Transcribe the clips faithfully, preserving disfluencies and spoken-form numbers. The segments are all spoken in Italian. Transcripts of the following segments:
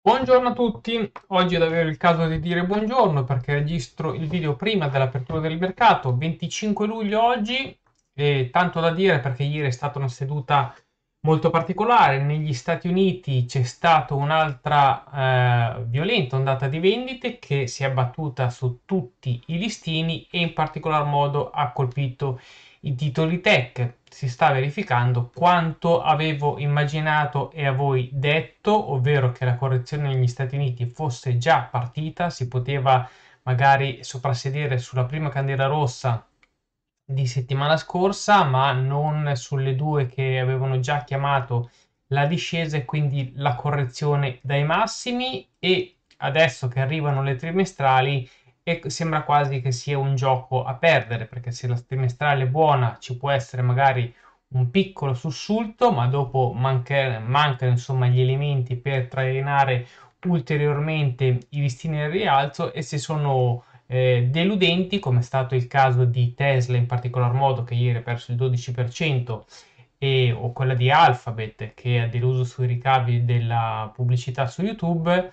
Buongiorno a tutti, oggi è davvero il caso di dire buongiorno perché registro il video prima dell'apertura del mercato, venticinque luglio oggi, e tanto da dire perché ieri è stata una seduta molto particolare. Negli Stati Uniti c'è stata un'altra eh, violenta ondata di vendite che si è abbattuta su tutti i listini e in particolar modo ha colpito i titoli tech. Si sta verificando quanto avevo immaginato e a voi detto, ovvero che la correzione negli Stati Uniti fosse già partita, si poteva magari soprassedere sulla prima candela rossa di settimana scorsa, ma non sulle due che avevano già chiamato la discesa e quindi la correzione dai massimi. E adesso che arrivano le trimestrali e sembra quasi che sia un gioco a perdere, perché se la trimestrale è buona ci può essere magari un piccolo sussulto, ma dopo manca- mancano insomma gli elementi per trainare ulteriormente i listini al rialzo. E se sono eh, deludenti, come è stato il caso di Tesla in particolar modo, che ieri ha perso il dodici per cento, e, o quella di Alphabet, che ha deluso sui ricavi della pubblicità su YouTube,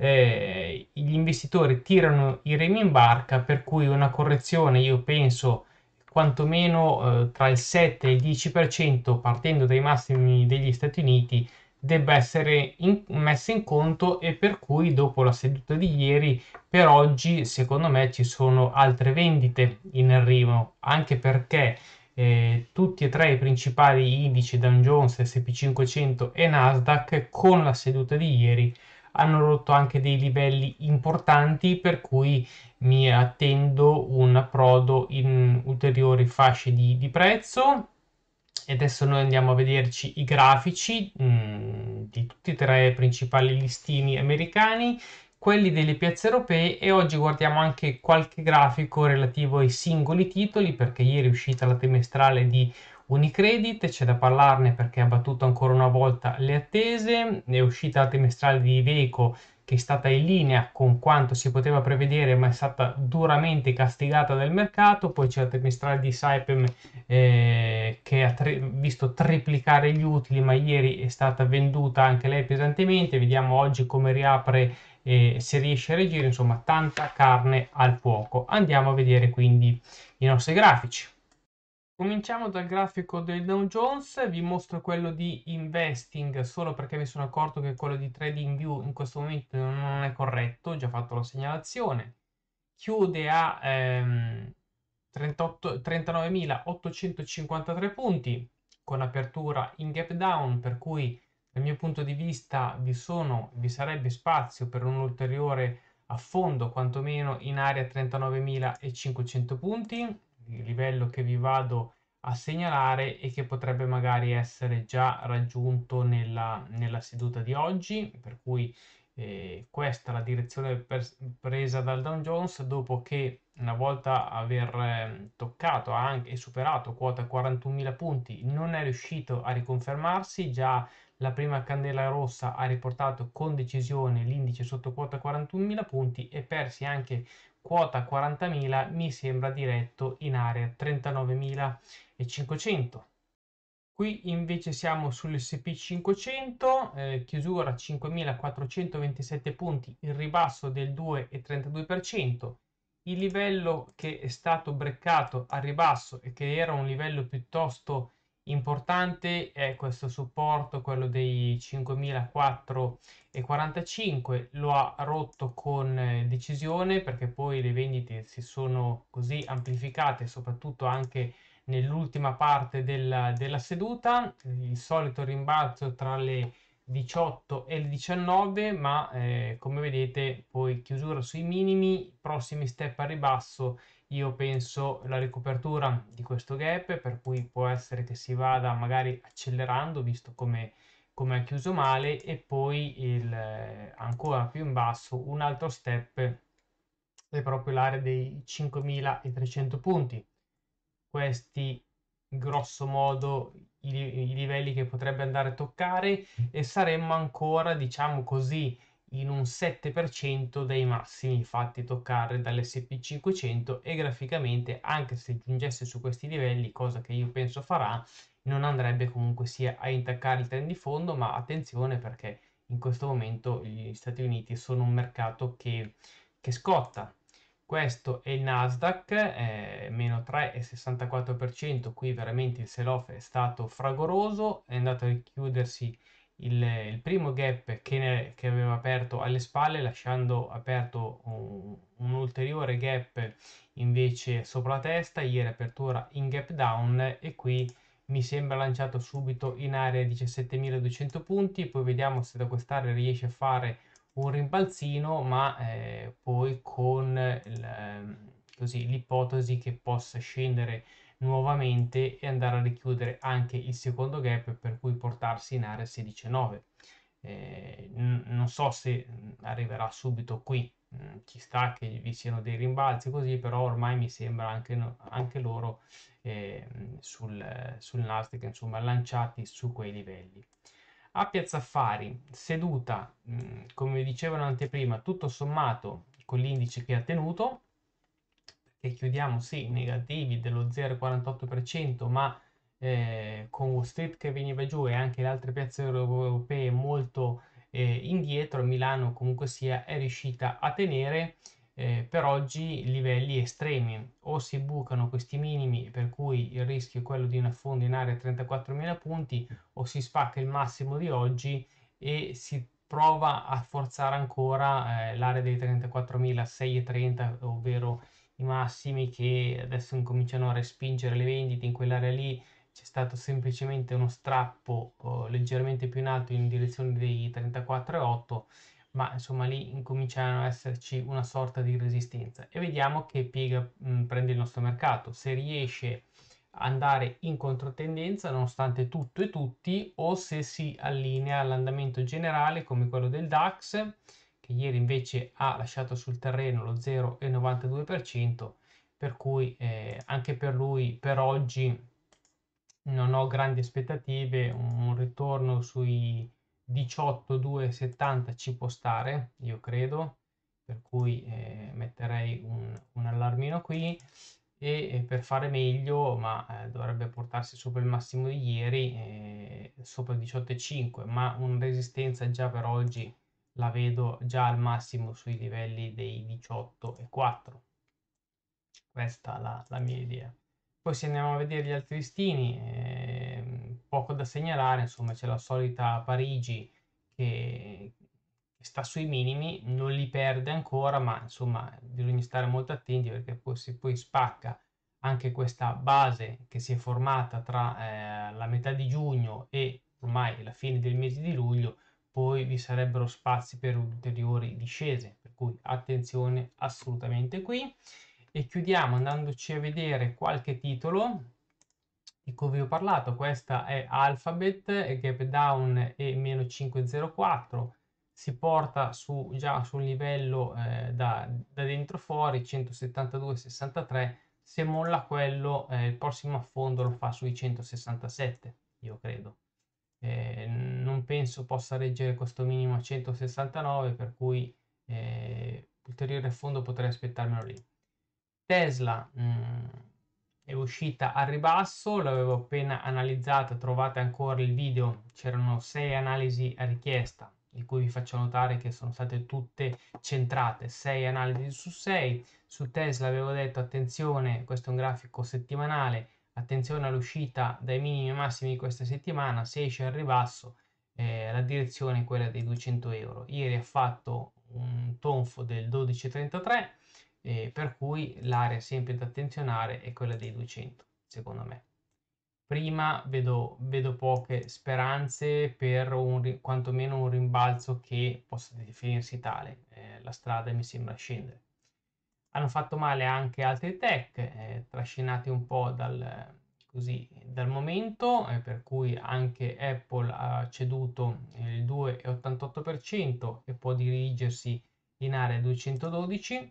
eh, gli investitori tirano i remi in barca, per cui una correzione, io penso, quantomeno eh, tra il sette e il dieci per cento, partendo dai massimi degli Stati Uniti, debba essere in- messa in conto, e per cui dopo la seduta di ieri, per oggi secondo me ci sono altre vendite in arrivo, anche perché eh, tutti e tre i principali indici Dow Jones, S e P cinquecento e Nasdaq con la seduta di ieri hanno rotto anche dei livelli importanti, per cui mi attendo un approdo in ulteriori fasce di, di prezzo. E adesso noi andiamo a vederci i grafici mh, di tutti e tre i principali listini americani, quelli delle piazze europee, e oggi guardiamo anche qualche grafico relativo ai singoli titoli, perché ieri è uscita la trimestrale di Unicredit, c'è da parlarne perché ha battuto ancora una volta le attese. È uscita la trimestrale di Iveco, che è stata in linea con quanto si poteva prevedere, ma è stata duramente castigata dal mercato. Poi c'è la trimestrale di Saipem, eh, che ha tri- visto triplicare gli utili, ma ieri è stata venduta anche lei pesantemente. Vediamo oggi come riapre e se riesce a reagire. Insomma, tanta carne al fuoco. Andiamo a vedere quindi i nostri grafici. Cominciamo dal grafico del Dow Jones, vi mostro quello di Investing solo perché mi sono accorto che quello di TradingView in questo momento non è corretto, ho già fatto la segnalazione. Chiude a ehm, trentotto trentanovemilaottocentocinquantatré punti con apertura in gap down, per cui dal mio punto di vista vi sono, vi sarebbe spazio per un ulteriore affondo quantomeno in area trentanovemilacinquecento punti, il livello che vi vado a segnalare e che potrebbe magari essere già raggiunto nella, nella seduta di oggi, per cui eh, questa è la direzione per- presa dal Dow Jones, dopo che una volta aver eh, toccato anche e superato quota quarantunomila punti non è riuscito a riconfermarsi. Già la prima candela rossa ha riportato con decisione l'indice sotto quota quarantunomila punti, e persi anche quota quarantamila, mi sembra diretto in area trentanovemilacinquecento. Qui invece siamo sull'S P cinquecento, eh, chiusura cinquemilaquattrocentoventisette punti, il ribasso del due virgola trentadue per cento. Il livello che è stato breccato a ribasso e che era un livello piuttosto importante è questo supporto, quello dei cinquemilaquattrocentoquarantacinque. Lo ha rotto con eh, decisione, perché poi le vendite si sono così amplificate, soprattutto anche nell'ultima parte della, della seduta. Il solito rimbalzo tra le diciotto e le diciannove, ma eh, come vedete poi chiusura sui minimi, prossimi step a ribasso. Io penso la ricopertura di questo gap, per cui può essere che si vada magari accelerando, visto come come ha chiuso male, e poi il, eh, ancora più in basso un altro step è proprio l'area dei cinquemilatrecento punti. Questi grosso modo i, i livelli che potrebbe andare a toccare, e saremmo ancora, diciamo così, in un sette per cento dei massimi fatti toccare dall'S P cinquecento, e graficamente, anche se giungesse su questi livelli, cosa che io penso farà, non andrebbe comunque sia a intaccare il trend di fondo. Ma attenzione, perché in questo momento gli Stati Uniti sono un mercato che, che scotta. Questo è il Nasdaq, eh, meno tre virgola sessantaquattro per cento, qui veramente il sell-off è stato fragoroso, è andato a richiudersi il, il primo gap che, ne, che aveva aperto alle spalle, lasciando aperto un, un ulteriore gap invece sopra la testa, ieri apertura in gap down e qui mi sembra lanciato subito in area diciassettemiladuecento punti, poi vediamo se da quest'area riesce a fare un rimbalzino, ma eh, poi con il, ehm, così, l'ipotesi che possa scendere nuovamente e andare a richiudere anche il secondo gap, per cui portarsi in area sedici virgola nove. Eh, n- non so se mh, arriverà subito qui. Mm, ci sta che vi siano dei rimbalzi così, però ormai mi sembra anche, no- anche loro eh, sul, sul Nasdaq, insomma, lanciati su quei livelli. A Piazza Affari, seduta, mh, come vi dicevo in anteprima, tutto sommato con l'indice che ha tenuto, perché chiudiamo sì negativi dello zero virgola quarantotto per cento, ma eh, con Wall Street che veniva giù e anche le altre piazze europee molto eh, indietro, Milano comunque sia è riuscita a tenere eh, per oggi livelli estremi, o si bucano questi minimi per cui il rischio è quello di un affondo in area trentaquattromila punti, o si spacca il massimo di oggi e si prova a forzare ancora eh, l'area dei trentaquattromilaseicentotrenta, ovvero i massimi che adesso incominciano a respingere le vendite in quell'area lì. C'è stato semplicemente uno strappo oh, leggermente più in alto in direzione dei trentaquattro virgola otto, ma insomma lì incominciano ad esserci una sorta di resistenza e vediamo che piega mh, prende il nostro mercato, se riesce a andare in controtendenza nonostante tutto e tutti, o se si allinea all'andamento generale come quello del DAX, che ieri invece ha lasciato sul terreno lo zero virgola novantadue per cento, per cui eh, anche per lui per oggi non ho grandi aspettative, un ritorno sui diciotto virgola duecentosettanta ci può stare, io credo, per cui eh, metterei un, un allarmino qui e, e per fare meglio, ma eh, dovrebbe portarsi sopra il massimo di ieri, eh, sopra il diciotto virgola cinque, ma una resistenza già per oggi la vedo già al massimo sui livelli dei diciotto virgola quattro. Questa è la, la mia idea. Poi se andiamo a vedere gli altri listini, ehm, poco da segnalare, insomma c'è la solita Parigi che sta sui minimi, non li perde ancora, ma insomma bisogna stare molto attenti perché poi si poi spacca anche questa base che si è formata tra eh, la metà di giugno e ormai la fine del mese di luglio, poi vi sarebbero spazi per ulteriori discese, per cui attenzione assolutamente qui. E chiudiamo andandoci a vedere qualche titolo di cui vi ho parlato. Questa è Alphabet, gap down e meno cinque virgola zero quattro, si porta su, già sul livello eh, da, da dentro fuori centosettantadue virgola sessantatré, se molla quello eh, il prossimo affondo lo fa sui centosessantasette, io credo. Eh, non penso possa reggere questo minimo a centosessantanove, per cui eh, ulteriore affondo potrei aspettarmelo lì. Tesla mh, è uscita a ribasso, l'avevo appena analizzata, trovate ancora il video, c'erano sei analisi a richiesta, di cui vi faccio notare che sono state tutte centrate, sei analisi su sei. Su Tesla avevo detto attenzione, questo è un grafico settimanale, attenzione all'uscita dai minimi e massimi di questa settimana, se esce al ribasso eh, la direzione è quella dei duecento euro. Ieri ha fatto un tonfo del dodici virgola trentatré, eh, per cui l'area sempre da attenzionare è quella dei duecento, secondo me. Prima vedo, vedo poche speranze per un, quantomeno un rimbalzo che possa definirsi tale. Eh, la strada mi sembra scendere. Hanno fatto male anche altri tech, eh, trascinati un po' dal, così, dal momento, eh, per cui anche Apple ha ceduto il due virgola ottantotto per cento e può dirigersi in area duecentododici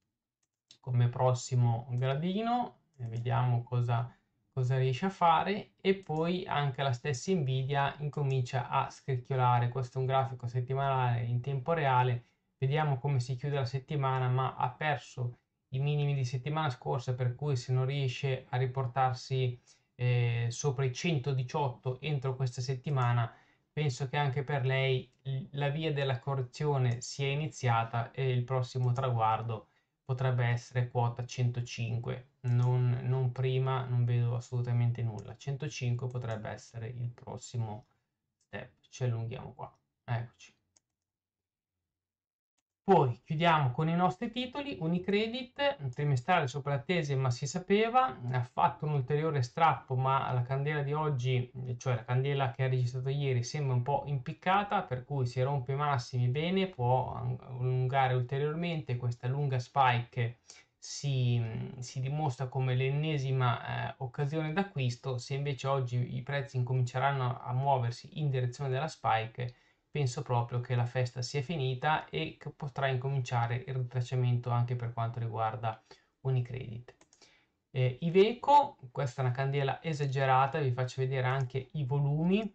come prossimo gradino, e vediamo cosa, cosa riesce a fare. E poi anche la stessa Nvidia incomincia a scricchiolare. Questo è un grafico settimanale in tempo reale, vediamo come si chiude la settimana, ma ha perso i minimi di settimana scorsa, per cui se non riesce a riportarsi eh, sopra i centodiciotto entro questa settimana penso che anche per lei la via della correzione sia iniziata e il prossimo traguardo potrebbe essere quota centocinque, non, non prima, non vedo assolutamente nulla. centocinque potrebbe essere il prossimo step, ci allunghiamo qua, eccoci. Poi chiudiamo con i nostri titoli. Unicredit, un trimestrale sopra attese ma si sapeva, ha fatto un ulteriore strappo ma la candela di oggi, cioè la candela che ha registrato ieri, sembra un po' impiccata, per cui se rompe i massimi bene, può allungare ulteriormente. Questa lunga spike si, si dimostra come l'ennesima eh, occasione d'acquisto. Se invece oggi i prezzi incominceranno a muoversi in direzione della spike, penso proprio che la festa sia finita e che potrà incominciare il ritracciamento anche per quanto riguarda Unicredit. Eh, Iveco, questa è una candela esagerata, vi faccio vedere anche i volumi,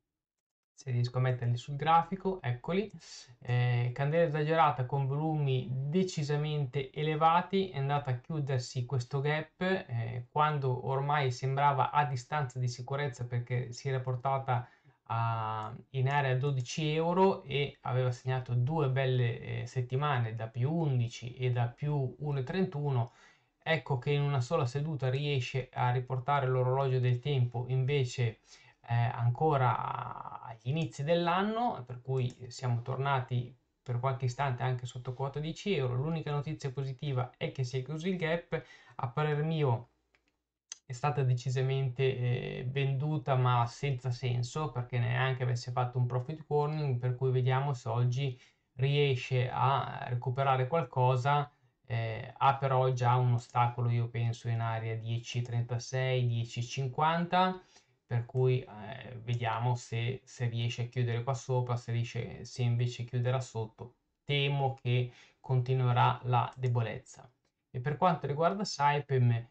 se riesco a metterli sul grafico, eccoli. Eh, candela esagerata con volumi decisamente elevati, è andata a chiudersi questo gap eh, quando ormai sembrava a distanza di sicurezza, perché si era portata a, in area dodici euro e aveva segnato due belle eh, settimane da più undici e da più uno virgola trentuno. Ecco che in una sola seduta riesce a riportare l'orologio del tempo invece eh, ancora agli inizi dell'anno, per cui siamo tornati per qualche istante anche sotto quota dieci euro. L'unica notizia positiva è che si è chiuso il gap. A parer mio è stata decisamente eh, venduta ma senza senso, perché neanche avesse fatto un profit warning, per cui vediamo se oggi riesce a recuperare qualcosa. Eh, ha però già un ostacolo, io penso, in area dieci virgola trentasei, dieci virgola cinquanta, per cui eh, vediamo se, se riesce a chiudere qua sopra, se, riesce, se invece chiuderà sotto. Temo che continuerà la debolezza. E per quanto riguarda Saipem,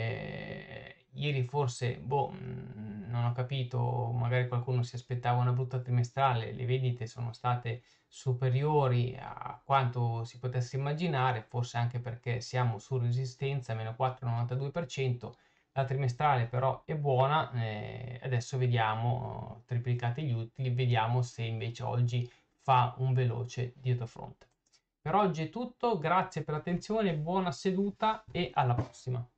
eh, ieri forse, boh, mh, non ho capito, magari qualcuno si aspettava una brutta trimestrale, le vendite sono state superiori a quanto si potesse immaginare, forse anche perché siamo su resistenza, meno quattro virgola novantadue per cento. La trimestrale però è buona, eh, adesso vediamo, triplicati gli utili, vediamo se invece oggi fa un veloce dietro fronte. Per oggi è tutto, grazie per l'attenzione, buona seduta e alla prossima.